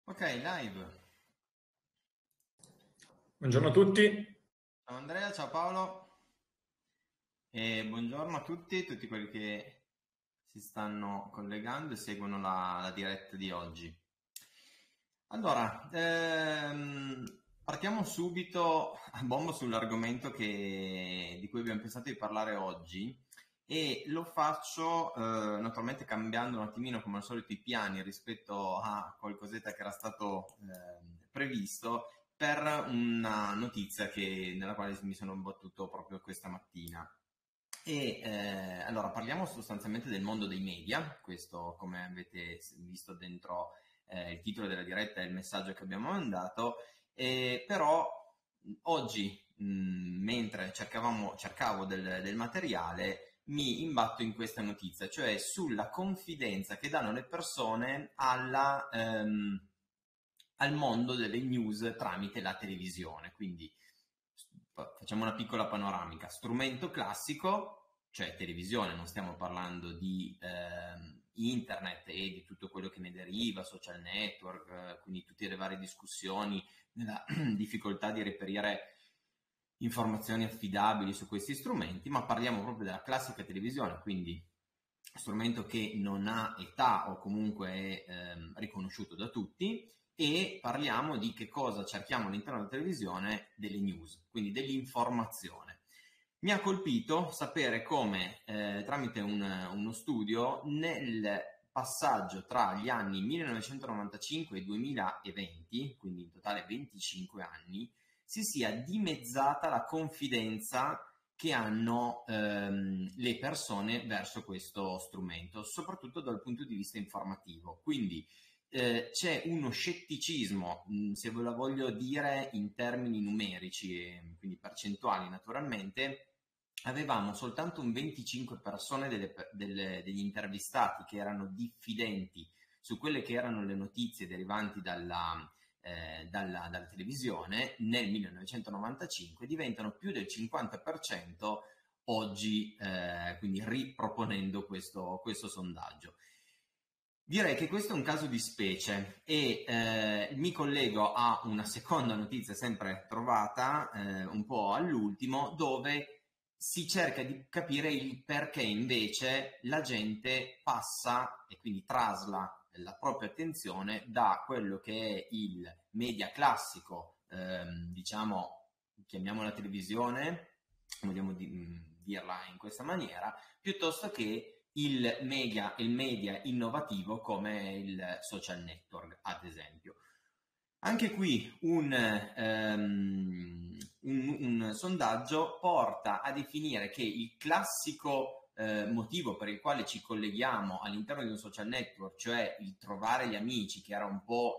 Ok, live. Buongiorno a tutti. Ciao Andrea, ciao Paolo e buongiorno a tutti quelli che si stanno collegando e seguono la diretta di oggi. Allora, partiamo subito a bomba sull'argomento di cui abbiamo pensato di parlare oggi e lo faccio naturalmente cambiando un attimino come al solito i piani rispetto a qualcosetta che era stato previsto per una notizia nella quale mi sono imbattuto proprio questa mattina. Allora parliamo sostanzialmente del mondo dei media, questo come avete visto dentro il titolo della diretta e il messaggio che abbiamo mandato, però oggi mentre cercavo del materiale mi imbatto in questa notizia, cioè sulla confidenza che danno le persone al mondo delle news tramite la televisione. Quindi facciamo una piccola panoramica. Strumento classico, cioè televisione, non stiamo parlando di internet e di tutto quello che ne deriva, social network, quindi tutte le varie discussioni, nella difficoltà di reperire informazioni affidabili su questi strumenti, ma parliamo proprio della classica televisione, quindi strumento che non ha età o comunque è riconosciuto da tutti, e parliamo di che cosa cerchiamo all'interno della televisione: delle news, quindi dell'informazione. Mi ha colpito sapere come tramite uno studio nel passaggio tra gli anni 1995 e 2020, quindi in totale 25 anni, si sia dimezzata la confidenza che hanno le persone verso questo strumento, soprattutto dal punto di vista informativo. Quindi c'è uno scetticismo, se ve lo voglio dire in termini numerici, e quindi percentuali naturalmente. Avevamo soltanto un 25 persone degli intervistati che erano diffidenti su quelle che erano le notizie derivanti dalla televisione nel 1995, diventano più del 50% oggi, quindi riproponendo questo sondaggio. Direi che questo è un caso di specie e mi collego a una seconda notizia sempre trovata un po' all'ultimo, dove si cerca di capire il perché invece la gente passa e quindi trasla la propria attenzione da quello che è il media classico, diciamo, chiamiamola televisione, vogliamo dirla in questa maniera, piuttosto che il media innovativo come il social network, ad esempio. Anche qui un sondaggio porta a definire che il classico motivo per il quale ci colleghiamo all'interno di un social network, cioè il trovare gli amici, che era un po'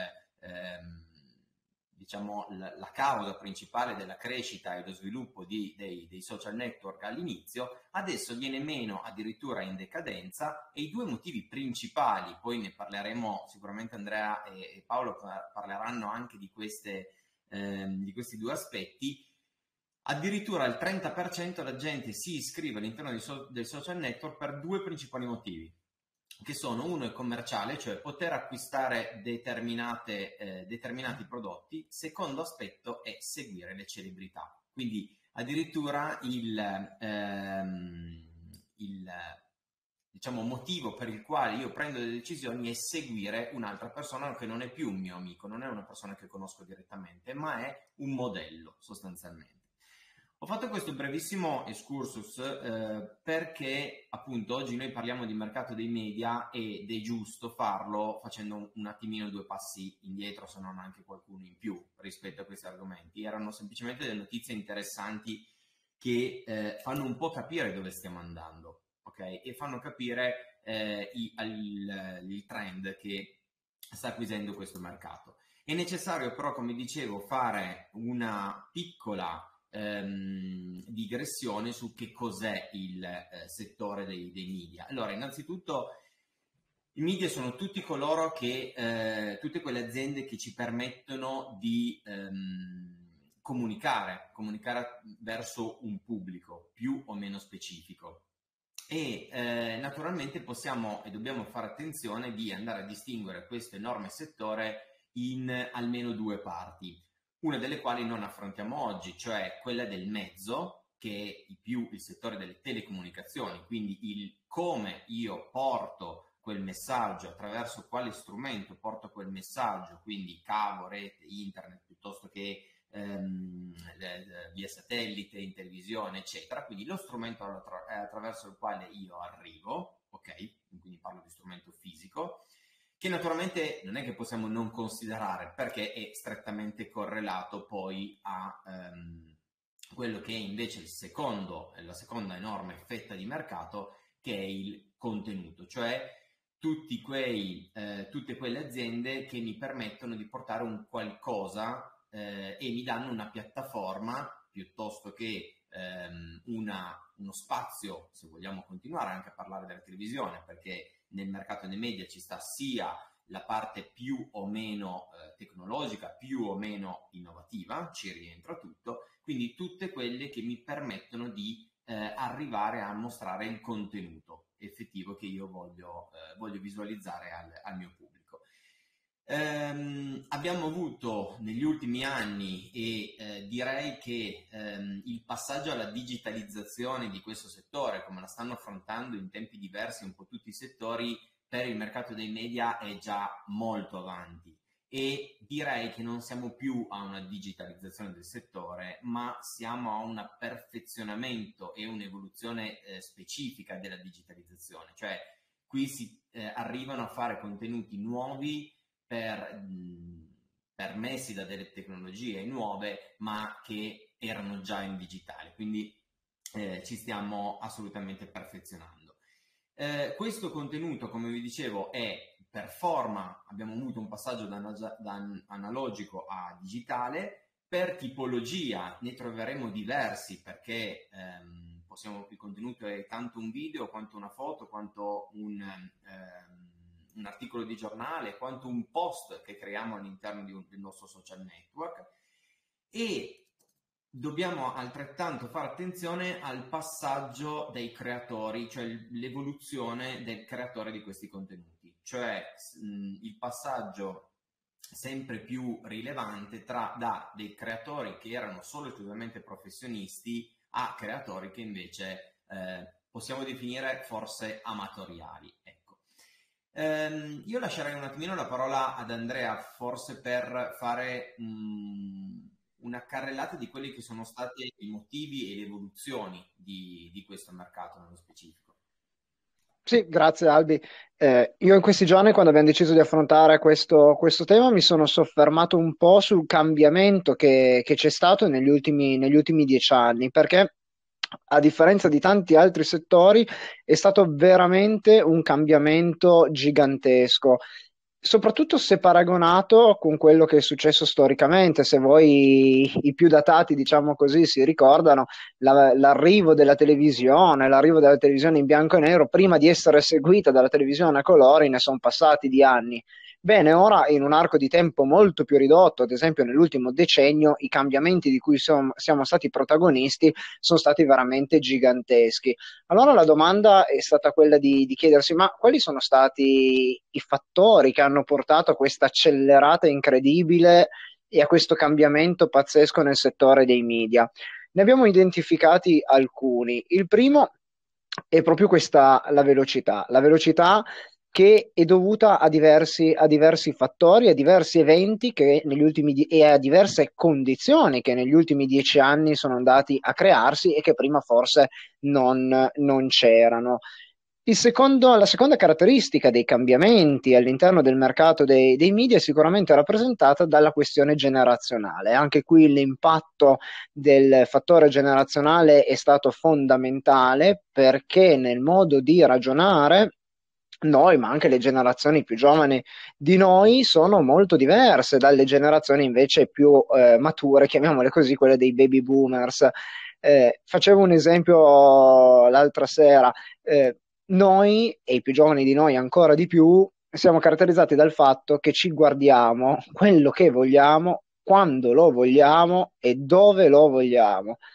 diciamo, la causa principale della crescita e dello sviluppo dei social network all'inizio, adesso viene meno, addirittura in decadenza, e i due motivi principali, poi ne parleremo sicuramente, Andrea e Paolo parleranno anche di questi due aspetti. Addirittura il 30% della gente si iscrive all'interno del social network per due principali motivi, che sono: uno è commerciale, cioè poter acquistare determinati prodotti; secondo aspetto è seguire le celebrità. Quindi addirittura il diciamo, motivo per il quale io prendo delle decisioni è seguire un'altra persona che non è più un mio amico, non è una persona che conosco direttamente, ma è un modello sostanzialmente. Ho fatto questo brevissimo excursus perché appunto oggi noi parliamo di mercato dei media ed è giusto farlo facendo un attimino due passi indietro, se non anche qualcuno in più rispetto a questi argomenti. Erano semplicemente delle notizie interessanti che fanno un po' capire dove stiamo andando, ok? E fanno capire il trend che sta acquisendo questo mercato. È necessario però, come dicevo, fare una piccola digressione su che cos'è il settore dei media. Allora, innanzitutto, i media sono tutti coloro tutte quelle aziende che ci permettono di comunicare verso un pubblico più o meno specifico. e naturalmente possiamo e dobbiamo fare attenzione di andare a distinguere questo enorme settore in almeno due parti, una delle quali non affrontiamo oggi, cioè quella del mezzo, che è più il settore delle telecomunicazioni, quindi il come io porto quel messaggio, attraverso quale strumento porto quel messaggio, quindi cavo, rete, internet, piuttosto che via satellite, in televisione, eccetera. Quindi lo strumento attraverso il quale io arrivo, ok? Quindi parlo di strumento fisico, che naturalmente non è che possiamo non considerare, perché è strettamente correlato poi a quello che è invece la seconda enorme fetta di mercato, che è il contenuto, cioè tutte quelle aziende che mi permettono di portare un qualcosa e mi danno una piattaforma piuttosto che uno spazio, se vogliamo continuare anche a parlare della televisione, perché nel mercato dei media ci sta sia la parte più o meno tecnologica, più o meno innovativa, ci rientra tutto, quindi tutte quelle che mi permettono di arrivare a mostrare il contenuto effettivo che io voglio visualizzare al mio pubblico. Abbiamo avuto negli ultimi anni e direi che il passaggio alla digitalizzazione di questo settore, come la stanno affrontando in tempi diversi un po' tutti i settori, per il mercato dei media è già molto avanti, e direi che non siamo più a una digitalizzazione del settore, ma siamo a un perfezionamento e un'evoluzione specifica della digitalizzazione, cioè qui si arrivano a fare contenuti nuovi permessi da delle tecnologie nuove, ma che erano già in digitale, quindi ci stiamo assolutamente perfezionando. Questo contenuto, come vi dicevo, è per forma, abbiamo avuto un passaggio da analogico a digitale. Per tipologia ne troveremo diversi, perché il contenuto è tanto un video, quanto una foto, quanto un articolo di giornale, quanto un post che creiamo all'interno del nostro social network, e dobbiamo altrettanto fare attenzione al passaggio dei creatori, cioè l'evoluzione del creatore di questi contenuti, cioè il passaggio sempre più rilevante da dei creatori che erano solo esclusivamente professionisti a creatori che invece possiamo definire forse amatoriali. Ecco. Io lascerei un attimino la parola ad Andrea, forse per fare una carrellata di quelli che sono stati i motivi e le evoluzioni di questo mercato nello specifico. Sì, grazie Albi. Io in questi giorni, quando abbiamo deciso di affrontare questo tema, mi sono soffermato un po' sul cambiamento che c'è stato negli ultimi 10 anni, perché a differenza di tanti altri settori è stato veramente un cambiamento gigantesco. Soprattutto se paragonato con quello che è successo storicamente, se voi i più datati, diciamo così, si ricordano l'arrivo della televisione in bianco e nero, prima di essere seguita dalla televisione a colori, ne sono passati di anni. Bene, ora in un arco di tempo molto più ridotto, ad esempio nell'ultimo decennio, i cambiamenti di cui siamo stati protagonisti sono stati veramente giganteschi. Allora la domanda è stata quella di chiedersi: ma quali sono stati i fattori che hanno portato a questa accelerata incredibile e a questo cambiamento pazzesco nel settore dei media? Ne abbiamo identificati alcuni. Il primo è proprio questa, la velocità che è dovuta a diversi fattori, a diversi eventi e a diverse condizioni che negli ultimi 10 anni sono andati a crearsi e che prima forse non c'erano. La seconda caratteristica dei cambiamenti all'interno del mercato dei media è sicuramente rappresentata dalla questione generazionale. Anche qui l'impatto del fattore generazionale è stato fondamentale, perché nel modo di ragionare noi, ma anche le generazioni più giovani di noi, sono molto diverse dalle generazioni invece più mature, chiamiamole così, quelle dei baby boomers. Facevo un esempio l'altra sera. Noi, e i più giovani di noi ancora di più, siamo caratterizzati dal fatto che ci guardiamo quello che vogliamo, quando lo vogliamo e dove lo vogliamo.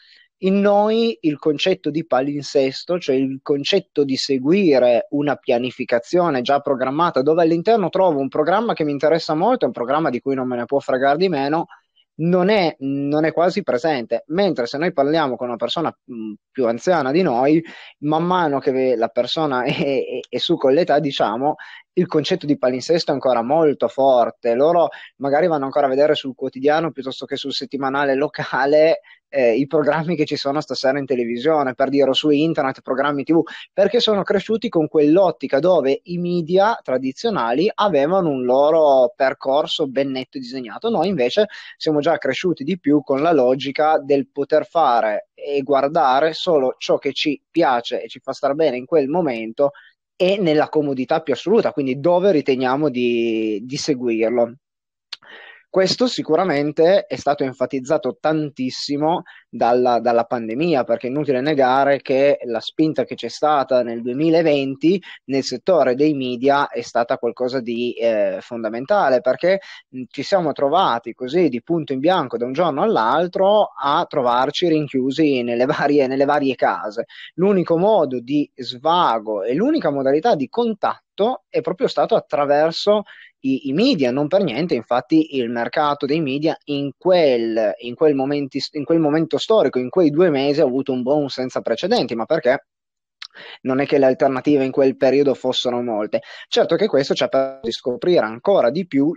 in noi il concetto di palinsesto, cioè il concetto di seguire una pianificazione già programmata, dove all'interno trovo un programma che mi interessa molto, è un programma di cui non me ne può fregare di meno, non è quasi presente. Mentre se noi parliamo con una persona più anziana di noi, man mano che la persona è su con l'età, diciamo, il concetto di palinsesto è ancora molto forte. Loro magari vanno ancora a vedere sul quotidiano piuttosto che sul settimanale locale i programmi che ci sono stasera in televisione, per dire, o su internet, programmi TV, perché sono cresciuti con quell'ottica dove i media tradizionali avevano un loro percorso ben netto e disegnato. Noi invece siamo già cresciuti di più con la logica del poter fare e guardare solo ciò che ci piace e ci fa star bene in quel momento e nella comodità più assoluta, quindi dove riteniamo di seguirlo. Questo sicuramente è stato enfatizzato tantissimo dalla pandemia, perché è inutile negare che la spinta che c'è stata nel 2020 nel settore dei media è stata qualcosa di fondamentale, perché ci siamo trovati così di punto in bianco da un giorno all'altro a trovarci rinchiusi nelle varie case. L'unico modo di svago e l'unica modalità di contatto è proprio stato attraverso i media. Non per niente, infatti, il mercato dei media in quel momento storico, in quei 2 mesi, ha avuto un boom senza precedenti, ma perché? Non è che le alternative in quel periodo fossero molte. Certo che questo ci ha permesso di scoprire ancora di più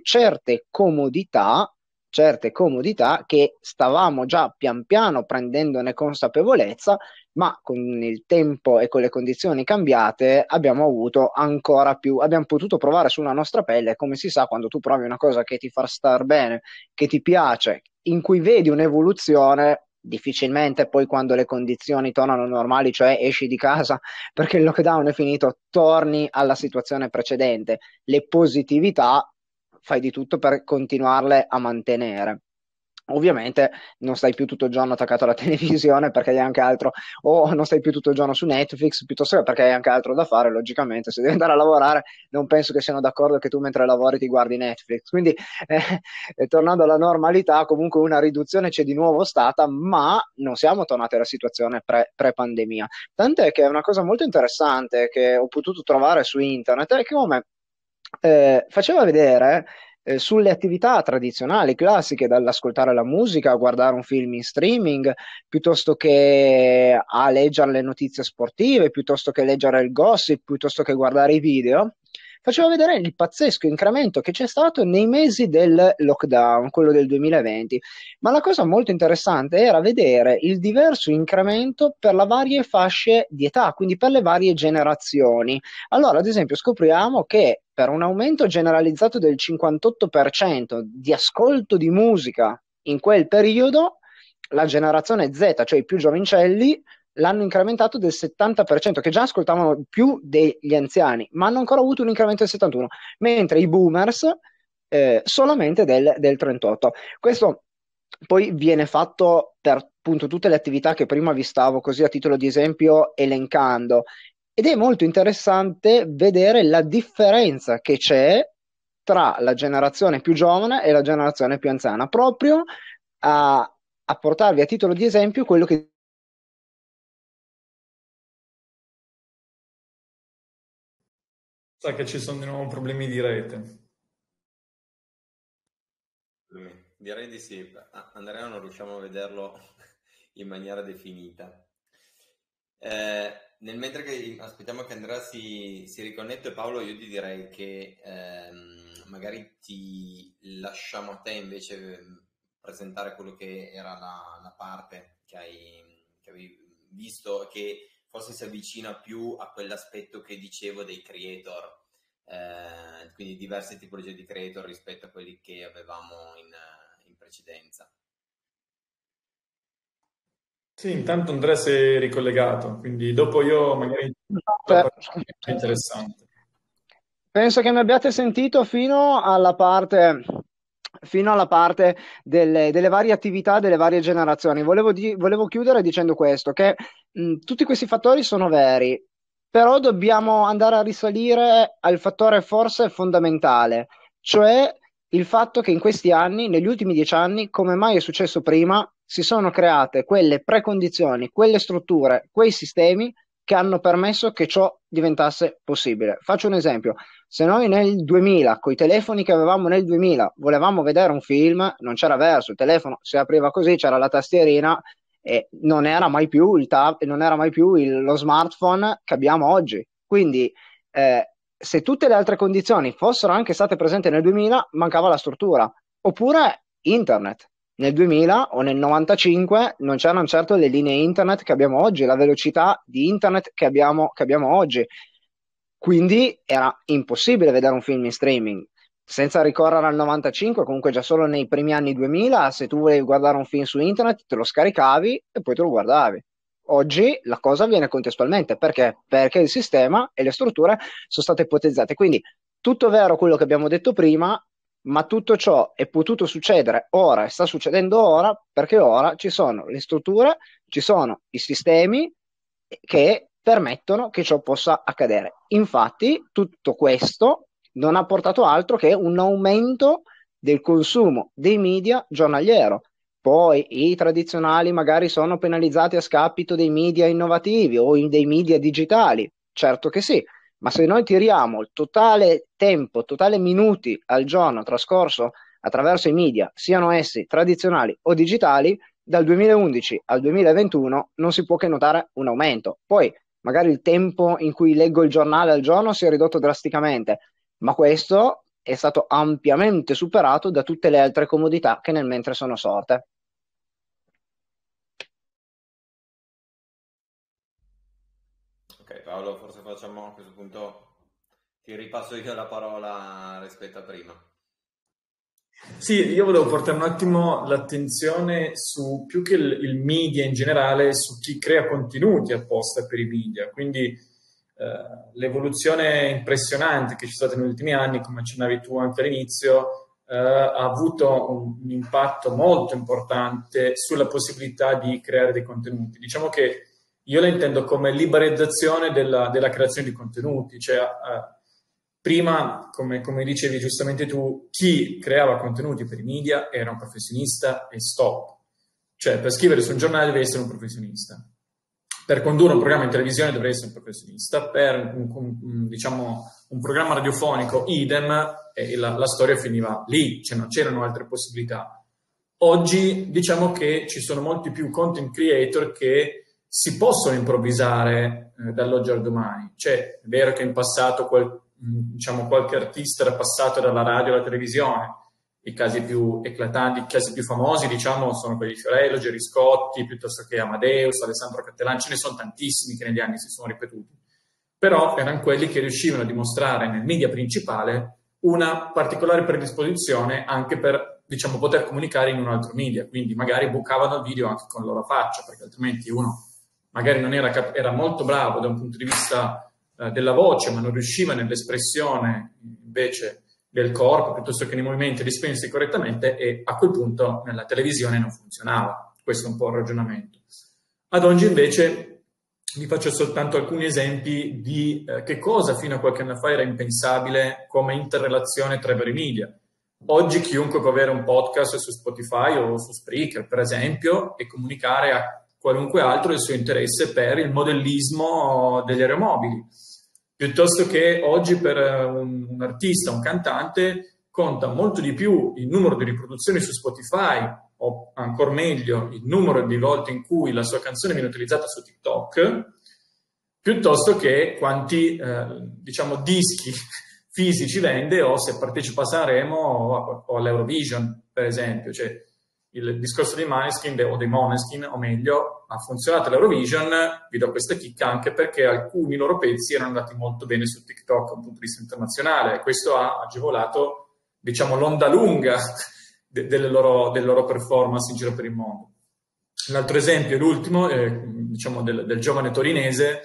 certe comodità che stavamo già pian piano prendendone consapevolezza, ma con il tempo e con le condizioni cambiate abbiamo potuto provare sulla nostra pelle. Come si sa, quando tu provi una cosa che ti fa star bene, che ti piace, in cui vedi un'evoluzione, difficilmente poi quando le condizioni tornano normali, cioè esci di casa perché il lockdown è finito, torni alla situazione precedente. Le positività fai di tutto per continuarle a mantenere. Ovviamente non stai più tutto il giorno attaccato alla televisione perché hai anche altro, o non stai più tutto il giorno su Netflix piuttosto che perché hai anche altro da fare. Logicamente, se devi andare a lavorare, non penso che siano d'accordo che tu mentre lavori ti guardi Netflix. Quindi, tornando alla normalità, comunque una riduzione c'è di nuovo stata, ma non siamo tornati alla situazione pre-pandemia. Tant'è che è una cosa molto interessante che ho potuto trovare su internet è che come faceva vedere sulle attività tradizionali, classiche, dall'ascoltare la musica a guardare un film in streaming, piuttosto che a leggere le notizie sportive, piuttosto che leggere il gossip, piuttosto che guardare i video. Faceva vedere il pazzesco incremento che c'è stato nei mesi del lockdown, quello del 2020. Ma la cosa molto interessante era vedere il diverso incremento per le varie fasce di età, quindi per le varie generazioni. Allora, ad esempio, scopriamo che per un aumento generalizzato del 58% di ascolto di musica in quel periodo, la generazione Z, cioè i più giovincelli, l'hanno incrementato del 70%, che già ascoltavano più degli anziani, ma hanno ancora avuto un incremento del 71%, mentre i boomers solamente del 38%. Questo poi viene fatto per appunto tutte le attività che prima vi stavo così a titolo di esempio elencando. Ed è molto interessante vedere la differenza che c'è tra la generazione più giovane e la generazione più anziana, proprio a portarvi a titolo di esempio quello che... Sa che ci sono di nuovo problemi di rete. Direi di sì. Andrea non riusciamo a vederlo in maniera definita. Nel mentre che aspettiamo che Andrea si riconnette, Paolo, io ti direi che magari ti lasciamo a te invece presentare quello che era la parte che avevi visto, che forse si avvicina più a quell'aspetto che dicevo dei creator, quindi diverse tipologie di creator rispetto a quelli che avevamo in precedenza. Sì, intanto Andrea si è ricollegato, quindi dopo io magari la parte più interessante. Penso che mi abbiate sentito fino alla parte delle varie attività delle varie generazioni. Volevo chiudere dicendo questo, che tutti questi fattori sono veri, però dobbiamo andare a risalire al fattore forse fondamentale, cioè il fatto che in questi anni, negli ultimi 10 anni, come mai è successo prima, si sono create quelle precondizioni, quelle strutture, quei sistemi che hanno permesso che ciò diventasse possibile. Faccio un esempio: se noi nel 2000, con i telefoni che avevamo nel 2000, volevamo vedere un film, non c'era verso, il telefono si apriva così, c'era la tastierina e non era mai più il tab, non era mai più lo smartphone che abbiamo oggi. Quindi, se tutte le altre condizioni fossero anche state presenti nel 2000, mancava la struttura. Oppure internet. Nel 2000 o nel 95 non c'erano certo le linee internet che abbiamo oggi, la velocità di internet che abbiamo oggi. Quindi era impossibile vedere un film in streaming. Senza ricorrere al 95, comunque già solo nei primi anni 2000, se tu volevi guardare un film su internet, te lo scaricavi e poi te lo guardavi. Oggi la cosa avviene contestualmente. Perché? Perché il sistema e le strutture sono state ipotizzate. Quindi tutto vero quello che abbiamo detto prima, ma tutto ciò è potuto succedere ora e sta succedendo ora perché ora ci sono le strutture, ci sono i sistemi che permettono che ciò possa accadere. Infatti, tutto questo non ha portato altro che un aumento del consumo dei media giornaliero. Poi i tradizionali magari sono penalizzati a scapito dei media innovativi o dei media digitali, certo che sì, ma se noi tiriamo il totale tempo, totale minuti al giorno trascorso attraverso i media, siano essi tradizionali o digitali, dal 2011 al 2021 non si può che notare un aumento. Poi magari il tempo in cui leggo il giornale al giorno si è ridotto drasticamente, ma questo è stato ampiamente superato da tutte le altre comodità che nel mentre sono sorte. Ok, Paolo, forse facciamo a questo punto, ti ripasso io la parola rispetto a prima. Sì, io volevo portare un attimo l'attenzione su più che il media in generale, su chi crea contenuti apposta per i media. Quindi l'evoluzione impressionante che c'è stata negli ultimi anni, come accennavi tu anche all'inizio, ha avuto un impatto molto importante sulla possibilità di creare dei contenuti. Diciamo che io la intendo come liberalizzazione della creazione di contenuti, cioè prima, come dicevi giustamente tu, chi creava contenuti per i media era un professionista e stop. Cioè, per scrivere su un giornale devi essere un professionista. Per condurre un programma in televisione dovrei essere un professionista. Per diciamo, un programma radiofonico, idem, e la storia finiva lì, cioè non c'erano altre possibilità. Oggi diciamo che ci sono molti più content creator che si possono improvvisare dall'oggi al domani. Cioè, è vero che in passato diciamo, qualche artista era passato dalla radio alla televisione. I casi più eclatanti, i casi più famosi, diciamo, sono quelli di Fiorello, Gerry Scotti, piuttosto che Amadeus, Alessandro Cattelan. Ce ne sono tantissimi che negli anni si sono ripetuti. Però erano quelli che riuscivano a dimostrare nel media principale una particolare predisposizione anche per, diciamo, poter comunicare in un altro media. Quindi magari bucavano il video anche con la loro faccia, perché altrimenti uno magari non era molto bravo da un punto di vista della voce, ma non riusciva nell'espressione invece del corpo, piuttosto che nei movimenti, di esprimersi correttamente, e a quel punto nella televisione non funzionava. Questo è un po' il ragionamento. Ad oggi invece vi faccio soltanto alcuni esempi di che cosa fino a qualche anno fa era impensabile come interrelazione tra i vari media. Oggi chiunque può avere un podcast su Spotify o su Spreaker, per esempio, e comunicare a qualunque altro il suo interesse per il modellismo degli aeromobili. Piuttosto che oggi per un artista, un cantante, conta molto di più il numero di riproduzioni su Spotify, o ancora meglio il numero di volte in cui la sua canzone viene utilizzata su TikTok, piuttosto che quanti diciamo dischi fisici vende, o se partecipa a Sanremo o all'Eurovision, per esempio. Cioè, il discorso dei Måneskin o dei Måneskin, o meglio, ha funzionato all'Eurovision. Vi do questa chicca anche perché alcuni loro pezzi erano andati molto bene su TikTok da un punto di vista internazionale, e questo ha agevolato, diciamo, l'onda lunga delle loro performance in giro per il mondo. L'altro esempio, l'ultimo, diciamo del giovane torinese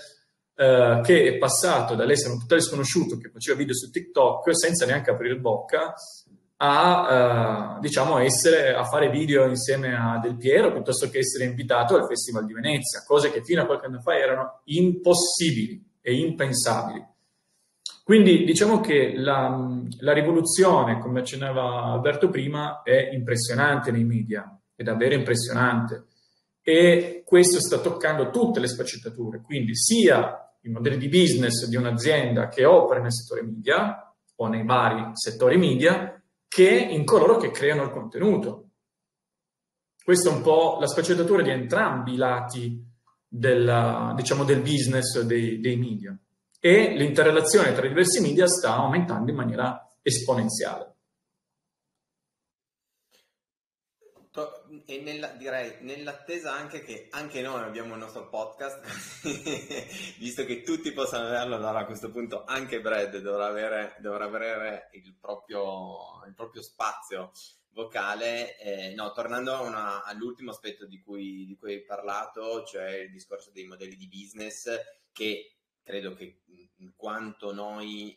che è passato dall'essere un totale sconosciuto che faceva video su TikTok senza neanche aprire bocca a diciamo a fare video insieme a Del Piero, piuttosto che essere invitato al Festival di Venezia, cose che fino a qualche anno fa erano impossibili e impensabili. Quindi diciamo che la rivoluzione, come accennava Alberto prima, è impressionante nei media. è davvero impressionante. E questo sta toccando tutte le sfaccettature, quindi sia i modelli di business di un'azienda che opera nel settore media o nei vari settori media, che in coloro che creano il contenuto. Questa è un po' la sfaccettatura di entrambi i lati del business dei media. E l'interrelazione tra i diversi media sta aumentando in maniera esponenziale. E direi nell'attesa anche che anche noi abbiamo il nostro podcast, visto che tutti possono averlo, allora a questo punto anche Brad dovrà avere il proprio spazio vocale. No, tornando all'ultimo aspetto di cui hai parlato, cioè il discorso dei modelli di business, che credo che in quanto noi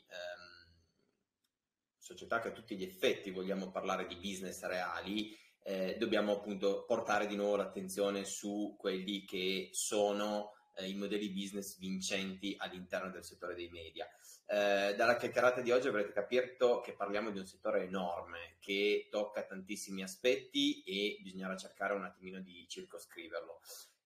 società che a tutti gli effetti vogliamo parlare di business reali, dobbiamo appunto portare di nuovo l'attenzione su quelli che sono i modelli business vincenti all'interno del settore dei media. Dalla chiacchierata di oggi avrete capito che parliamo di un settore enorme che tocca tantissimi aspetti e bisognerà cercare un attimino di circoscriverlo.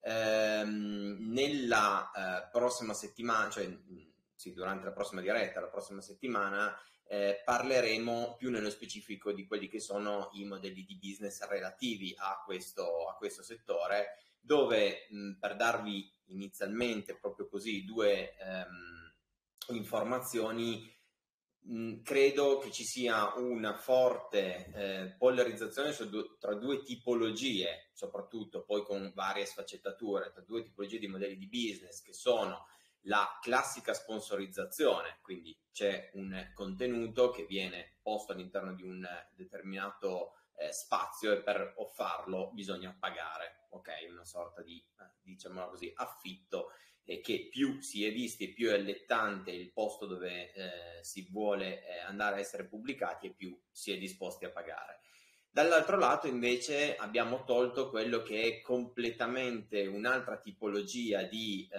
Nella prossima settimana, cioè sì, durante la prossima diretta, la prossima settimana, parleremo più nello specifico di quelli che sono i modelli di business relativi a questo settore, dove per darvi inizialmente proprio così due informazioni, credo che ci sia una forte polarizzazione tra due tipologie, soprattutto poi con varie sfaccettature, tra due tipologie di modelli di business che sono la classica sponsorizzazione, quindi c'è un contenuto che viene posto all'interno di un determinato spazio e per farlo bisogna pagare, ok? Una sorta di, diciamo così, affitto che più si è visti e più è allettante il posto dove si vuole andare a essere pubblicati e più si è disposti a pagare. Dall'altro lato invece abbiamo tolto quello che è completamente un'altra tipologia di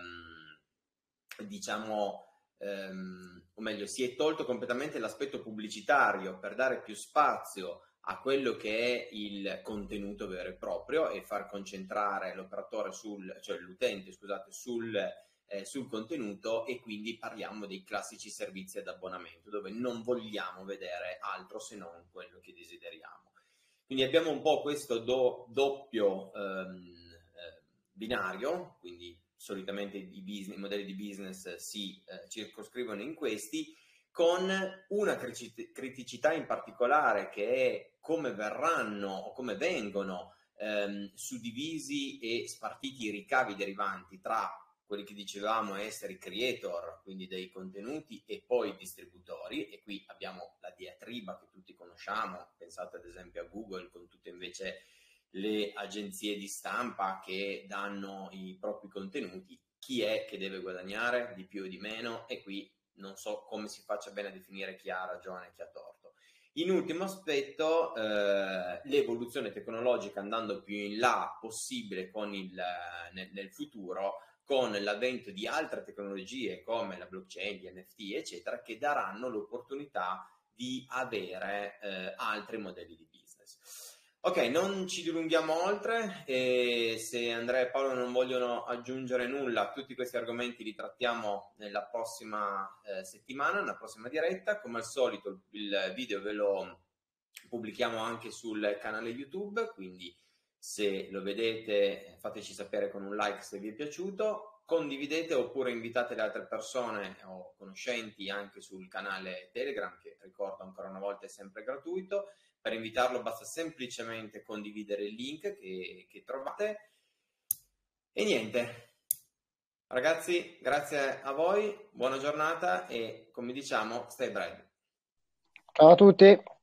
o meglio, si è tolto completamente l'aspetto pubblicitario per dare più spazio a quello che è il contenuto vero e proprio e far concentrare l'operatore l'utente, scusate, sul contenuto, e quindi parliamo dei classici servizi ad abbonamento dove non vogliamo vedere altro se non quello che desideriamo. Quindi abbiamo un po' questo doppio binario, quindi solitamente i modelli di business si circoscrivono in questi, con una criticità in particolare che è come verranno o come vengono suddivisi e spartiti i ricavi derivanti tra quelli che dicevamo essere i creator, quindi dei contenuti, e poi i distributori. E qui abbiamo la diatriba che tutti conosciamo, pensate ad esempio a Google con tutte invece le agenzie di stampa che danno i propri contenuti. Chi è che deve guadagnare di più o di meno? E qui non so come si faccia bene a definire chi ha ragione e chi ha torto. In ultimo aspetto, l'evoluzione tecnologica andando più in là possibile nel futuro, con l'avvento di altre tecnologie come la blockchain, gli NFT, eccetera, che daranno l'opportunità di avere altri modelli di business. Ok, non ci dilunghiamo oltre, e se Andrea e Paolo non vogliono aggiungere nulla, tutti questi argomenti li trattiamo nella prossima settimana, nella prossima diretta. Come al solito il video ve lo pubblichiamo anche sul canale YouTube, quindi se lo vedete fateci sapere con un like se vi è piaciuto, condividete oppure invitate le altre persone o conoscenti anche sul canale Telegram, che ricordo ancora una volta è sempre gratuito. Per invitarlo basta semplicemente condividere il link che trovate. E niente, ragazzi, grazie a voi, buona giornata e, come diciamo, stay bread. Ciao a tutti.